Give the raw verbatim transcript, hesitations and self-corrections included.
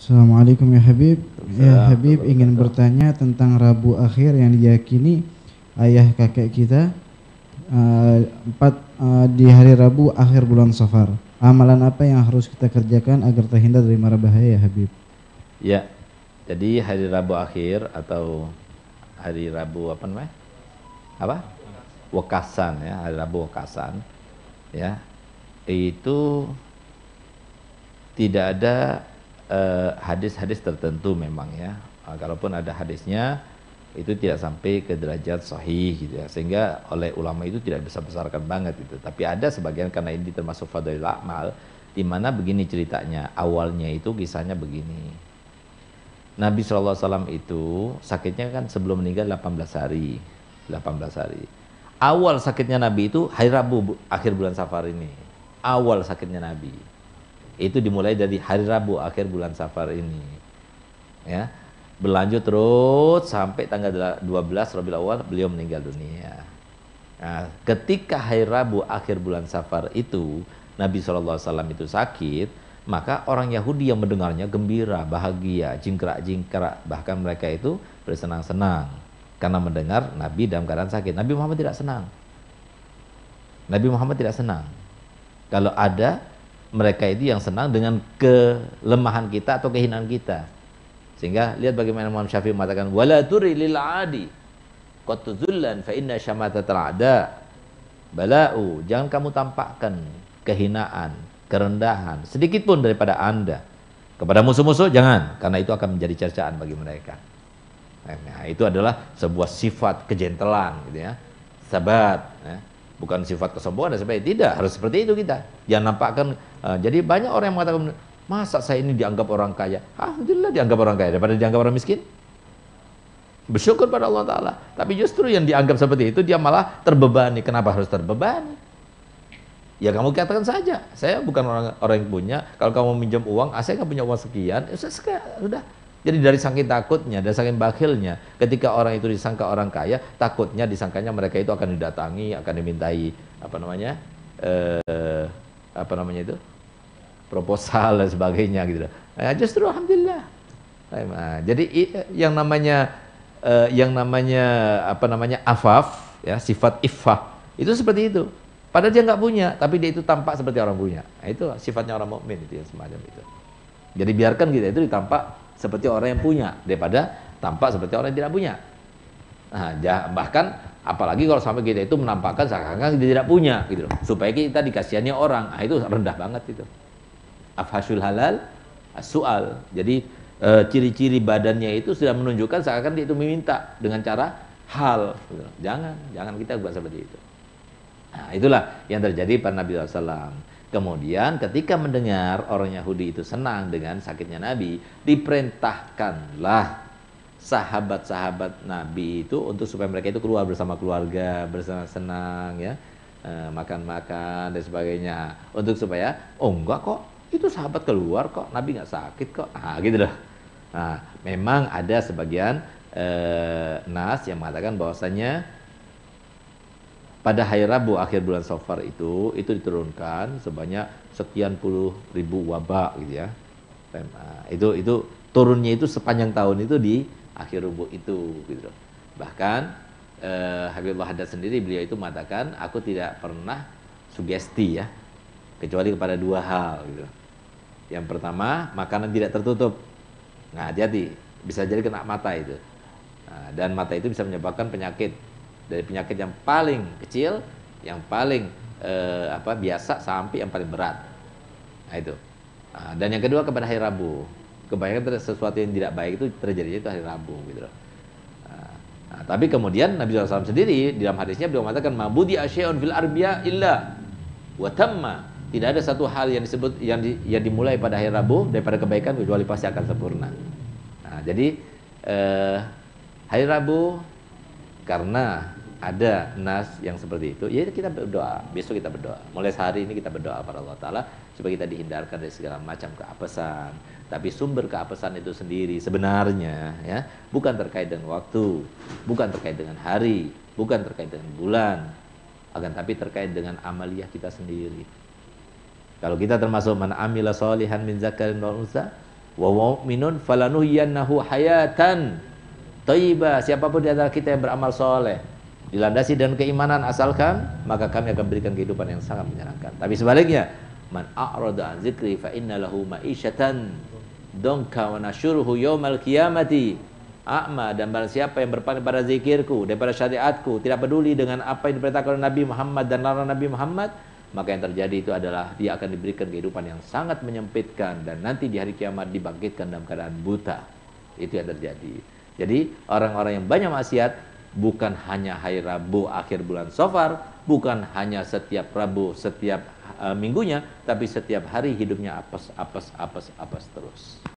Assalamualaikum ya Habib. Ya Habib ingin bertanya tentang Rabu Akhir yang diyakini ayah kakek kita uh, empat uh, di hari Rabu akhir bulan Safar. Amalan apa yang harus kita kerjakan agar terhindar dari mara bahaya ya Habib? Ya, jadi hari Rabu akhir atau hari Rabu apa namanya? Apa? Wekasan ya, hari Rabu Wekasan ya. Itu tidak ada hadis-hadis uh, tertentu memang ya. Uh, kalaupun ada hadisnya itu tidak sampai ke derajat sahih gitu ya. Sehingga oleh ulama itu tidak besar-besarkan banget itu. Tapi ada sebagian karena ini termasuk fadailul a'mal di mana begini ceritanya. Awalnya itu kisahnya begini. Nabi shallallahu alaihi wasallam itu sakitnya kan sebelum meninggal delapan belas hari. delapan belas hari. Awal sakitnya Nabi itu hari Rabu akhir bulan Safar ini. Awal sakitnya Nabi. Itu dimulai dari hari Rabu akhir bulan Safar ini. Ya. Berlanjut terus sampai tanggal dua belas Rabiul Awal beliau meninggal dunia. Nah, ketika hari Rabu akhir bulan Safar itu Nabi shallallahu alaihi wasallam itu sakit, maka orang Yahudi yang mendengarnya gembira, bahagia, jingkrak-jingkrak, bahkan mereka itu bersenang-senang karena mendengar Nabi dalam keadaan sakit. Nabi Muhammad tidak senang. Nabi Muhammad tidak senang. Kalau ada mereka itu yang senang dengan kelemahan kita atau kehinaan kita. Sehingga lihat bagaimana Imam Syafi'i mengatakan wala turi lil adi qad tuzullan fa inna syamatatal ada bala'u. Jangan kamu tampakkan kehinaan, kerendahan sedikit pun daripada Anda kepada musuh-musuh, jangan, karena itu akan menjadi cercaan bagi mereka. Nah, itu adalah sebuah sifat kejentelan gitu ya. Sabat ya. Bukan sifat kesombongan dan sebagainya. Tidak, harus seperti itu kita. Jangan nampakkan uh, jadi banyak orang yang mengatakan, masa saya ini dianggap orang kaya? Alhamdulillah dianggap orang kaya daripada dianggap orang miskin. Bersyukur pada Allah Ta'ala. Tapi justru yang dianggap seperti itu dia malah terbebani. Kenapa harus terbebani? Ya kamu katakan saja, saya bukan orang orang yang punya. Kalau kamu minjam uang, ah, saya nggak punya uang sekian, ya sudah. Jadi dari saking takutnya, dari saking bakhilnya, ketika orang itu disangka orang kaya, takutnya disangkanya mereka itu akan didatangi, akan dimintai apa namanya, eh, apa namanya itu, proposal dan sebagainya gitu. Nah, justru alhamdulillah. Nah, jadi yang namanya, eh, yang namanya apa namanya afaf, ya sifat iffah itu seperti itu. Padahal dia nggak punya, tapi dia itu tampak seperti orang punya. Nah, itu sifatnya orang mukmin itu ya, semacam itu. Jadi biarkan kita itu ditampak seperti orang yang punya daripada tampak seperti orang yang tidak punya. Nah, bahkan apalagi kalau sampai kita itu menampakkan seakan-akan dia tidak punya gitu loh, supaya kita dikasihani orang. Nah, itu rendah banget itu. Afhashul halal as-su'al. Jadi e, ciri-ciri badannya itu sudah menunjukkan seakan-akan dia itu meminta dengan cara hal gitu. Jangan, jangan kita buat seperti itu. Nah, itulah yang terjadi pada Nabi shallallahu alaihi wasallam. Kemudian ketika mendengar orang Yahudi itu senang dengan sakitnya Nabi, diperintahkanlah sahabat-sahabat Nabi itu untuk supaya mereka itu keluar bersama keluarga, bersenang-senang ya, makan-makan dan sebagainya, untuk supaya oh enggak kok, itu sahabat keluar kok, Nabi nggak sakit kok, ah gitu loh. Nah, memang ada sebagian eh, nas yang mengatakan bahwasanya pada hari Rabu akhir bulan Safar itu itu diturunkan sebanyak sekian puluh ribu wabak gitu ya. Nah, itu itu turunnya itu sepanjang tahun itu di akhir Rabu itu gitu. Bahkan eh, Habibullah Haddad sendiri beliau itu mengatakan aku tidak pernah sugesti ya kecuali kepada dua hal gitu. Yang pertama, makanan tidak tertutup. Nah, hati-hati, bisa jadi kena mata itu. Nah, dan mata itu bisa menyebabkan penyakit. Dari penyakit yang paling kecil, yang paling eh, apa biasa sampai yang paling berat. Nah itu. Nah, dan yang kedua kepada hari Rabu. Kebanyakan sesuatu yang tidak baik itu terjadinya itu hari Rabu gitu loh. Nah, nah, tapi kemudian Nabi shallallahu alaihi wasallam sendiri di dalam hadisnya beliau mengatakan mabudi asyai'un fil arbiya illa wa tamma. Tidak ada satu hal yang disebut yang, di, yang dimulai pada hari Rabu daripada kebaikan kecuali pasti akan sempurna. Nah, jadi eh, hari Rabu karena ada nas yang seperti itu, ya kita berdoa. Besok kita berdoa. Mulai hari ini kita berdoa pada Allah Ta'ala supaya kita dihindarkan dari segala macam keapesan. Tapi sumber keapesan itu sendiri sebenarnya ya bukan terkait dengan waktu, bukan terkait dengan hari, bukan terkait dengan bulan, akan tapi terkait dengan amaliyah kita sendiri. Kalau kita termasuk man amila sholihan min zakarin wa unsa Wa mu'minun falanuhyiyannahu hayatan thayyibah. Siapapun di antara kita yang beramal soleh, dilandasi dan keimanan asalkan, maka kami akan berikan kehidupan yang sangat menyenangkan. Tapi sebaliknya, man a'rada an dzikri fa inna lahu ma'isyatan donka wa nasyuruhu yaumal qiyamati a'ma. Dan barang siapa yang berpaling pada zikirku, daripada syariatku, tidak peduli dengan apa yang diperintahkan oleh Nabi Muhammad dan larangan Nabi Muhammad, maka yang terjadi itu adalah dia akan diberikan kehidupan yang sangat menyempitkan, dan nanti di hari kiamat dibangkitkan dalam keadaan buta. Itu yang terjadi. Jadi orang-orang yang banyak maksiat bukan hanya hari Rabu akhir bulan Safar, bukan hanya setiap Rabu setiap uh, minggunya, tapi setiap hari hidupnya apes, apes, apes, apes terus.